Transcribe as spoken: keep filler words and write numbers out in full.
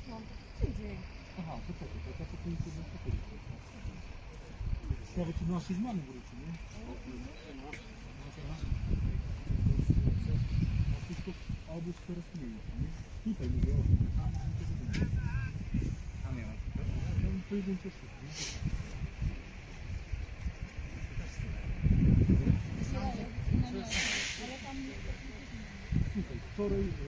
Tydzień. Aha, to czekaj, to ja potem sobie pokoicie. Ciekawe, czy do naszej zmiany wróci, nie? A wszystko obóz teraz mniej, nie? Tutaj mówię o tym. Tam ja mam. Tam pojedyncze szybko. Słuchaj, wczoraj